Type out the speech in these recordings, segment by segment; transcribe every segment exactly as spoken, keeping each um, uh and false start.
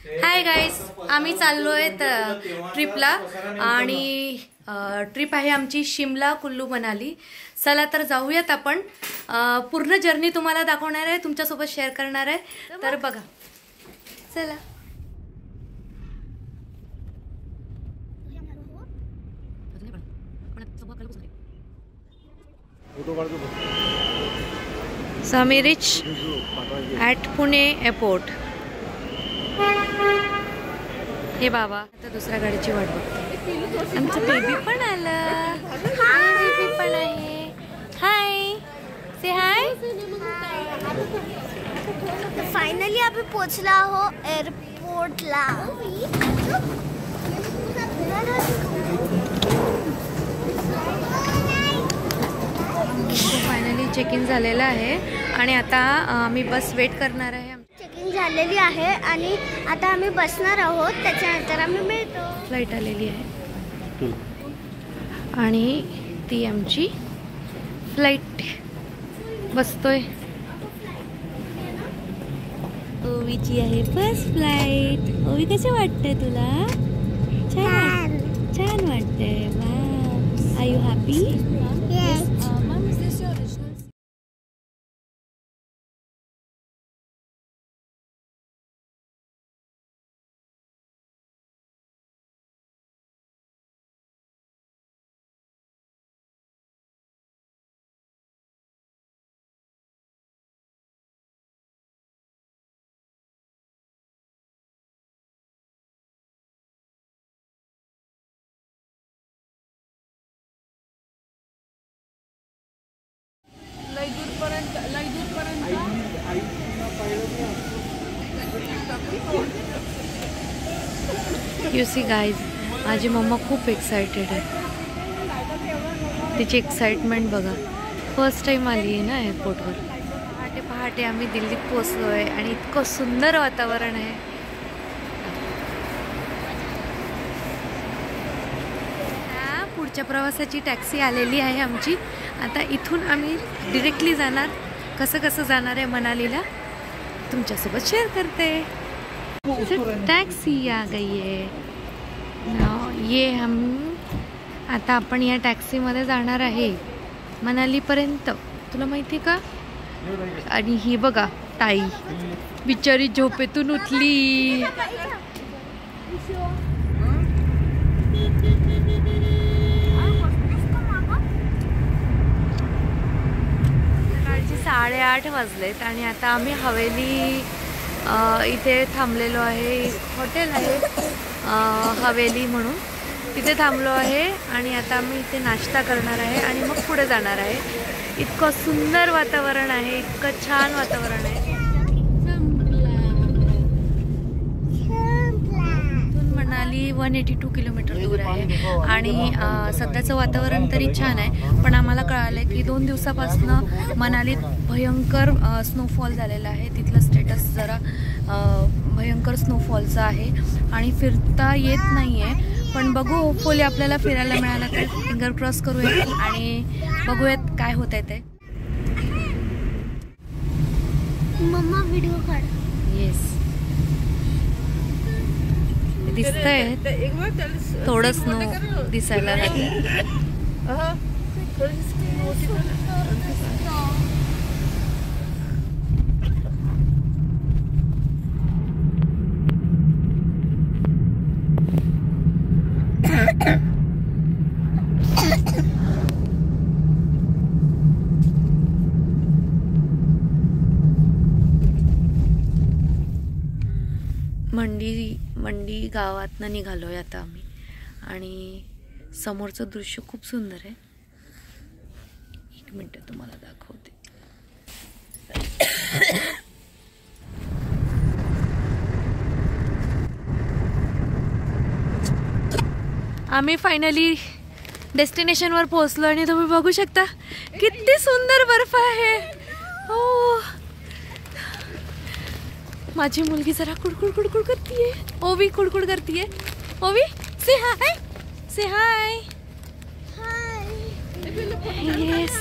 Hi guys, आम्ही चाललोय ट्रिपला आणि ट्रिप आहे आमची शिमला कुल्लू मनाली। चला तर जाऊयात आपण। पूर्ण जर्नी तुम्हाला दाखवणार आहे, तुमच्यासोबत शेअर करणार आहे, तर बघा चला। So we reach at Pune airport। हे बाबा आता दुसऱ्या गाडीची वाट बघतो। आमचं बेबी पण आलं। हाय, बेबी पण आहे। हाय, से हाय। फायनली आम्ही पोहोचलो आहो एअरपोर्टला। फायनली चेक इन झालेलं आहे आणि आता आम्ही बस वेट करणार आहे। चेक इन झालेली आहे आणि आता आम्ही बसणार आहोत, त्याच्यानंतर आम्ही मिळतो। फ्लाईट आलेली आहे आणि ती आमची फ्लाईट बसतोय। ओवीची आहे फर्स्ट फ्लाईट। ओवी कसं वाटतंय तुला? छान छान वाटतंय। Wow, are you happy? Yes. You see guys, माझी मम्मा खूप एक्साइटेड आहे। तिची एक्साइटमेंट बघा, फर्स्ट टाइम आली आहे ना एअरपोर्टवर। पहाटे पहाटे आम्ही दिल्लीत पोहोचलो आहे आणि इतकं सुंदर वातावरण आहे। पुढच्या प्रवासाची टॅक्सी आलेली आहे आमची। आता इथून आम्ही डिरेक्टली जाणार। कसं कसं जाणार आहे मनालीला तुमच्यासोबत शेअर करते। टॅक्सी आ गई है नाउ, ये हम आता आपण या टॅक्सीमध्ये जाणार आहे मनालीपर्यंत। तुला माहिती का? आणि ही बघा ताई बिचारी झोपेतून उठली। साडेआठ वाजलेत आणि आता आम्ही हवेली इथे थांबलेलो आहे। हॉटेल आहे हवेली म्हणून, तिथे थांबलो आहे आणि आता आम्ही इथे नाश्ता करणार आहे आणि मग पुढे जाणार आहे। इतकं सुंदर वातावरण आहे, इतकं छान वातावरण आहे। Manali one eighty two kilometre दूर आहे आणि सध्याचं वातावरण तरी छान आहे, पण आम्हाला कळालं की दोन दिवसापासून मनालीत भयंकर स्नोफॉल झालेला आहे। तिथलं स्टेटस जरा भयंकर स्नोफॉलचं आहे आणि फिरता येत नाही आहे, पण बघू होपफुली आपल्याला फिरायला मिळालं तर फिंगर क्रॉस करूयात आणि बघूयात काय होत आहे ते। मम्मा व्हिडिओ काढ। येस, दिसतंय थोडं स्नो दिसायला लागलं। मंडी मंडी गावातनं निघालोय आता आम्ही आणि समोरचं दृश्य खूप सुंदर आहे। एक मिनिट तुम्हाला दाखवते। आम्ही फायनली डेस्टिनेशनवर पोहोचलो आणि तुम्ही बघू शकता किती सुंदर बर्फ आहे। हो, माझी मुलगी जरा कुडकुड कुडकुड करतीये। ओवी कुडकुड करतीये। ओवी से हाय, से हाय। येस,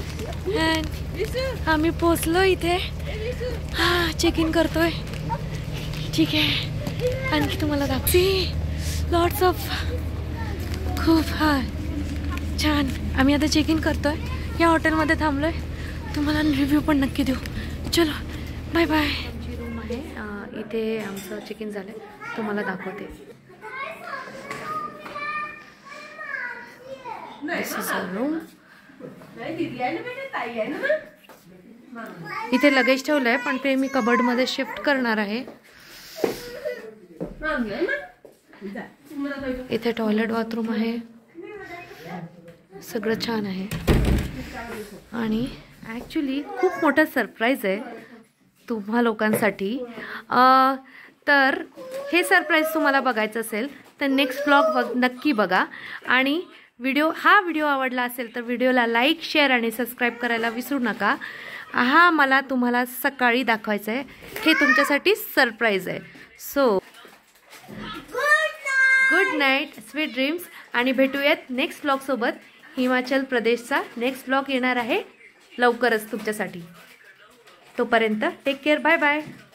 आम्ही पोहोचलो इथे। हा, चेक इन करतोय। ठीक आहे, आणखी तुम्हाला दाखवते लॉट्स ऑफ खूप हा छान. आम्ही आता चेक इन करतोय, या हॉटेलमध्ये थांबलोय. तुम्हाला रिव्ह्यू पण नक्की देऊ. चलो बाय बाय. आमची रूम आहे, इथे आमचं चेक इन झालं, तुम्हाला दाखवते. This is a room. इथे लगेज ठेवलं आहे, पण ते मी कबर्डमध्ये शिफ्ट करणार आहे. इथे टॉयलेट बाथरूम आहे, सगळं छान आहे. आणि ॲक्च्युली खूप मोठं सरप्राईज आहे तुम्हा लोकांसाठी. तर हे सरप्राईज तुम्हाला बघायचं असेल तर नेक्स्ट ब्लॉग बघ नक्की बघा. आणि व्हिडिओ हा व्हिडिओ आवडला असेल तर व्हिडिओला लाईक, शेअर आणि सबस्क्राईब करायला विसरू नका. हा मला तुम्हाला सकाळी दाखवायचं आहे, हे तुमच्यासाठी सरप्राईज आहे. So good night, sweet dreams. आणि भेटूयात नेक्स्ट ब्लॉगसोबत. हिमाचल प्रदेशचा नेक्स्ट ब्लॉग येणार आहे लवकरच तुमच्यासाठी. तोपर्यंत टेक केअर, बाय बाय.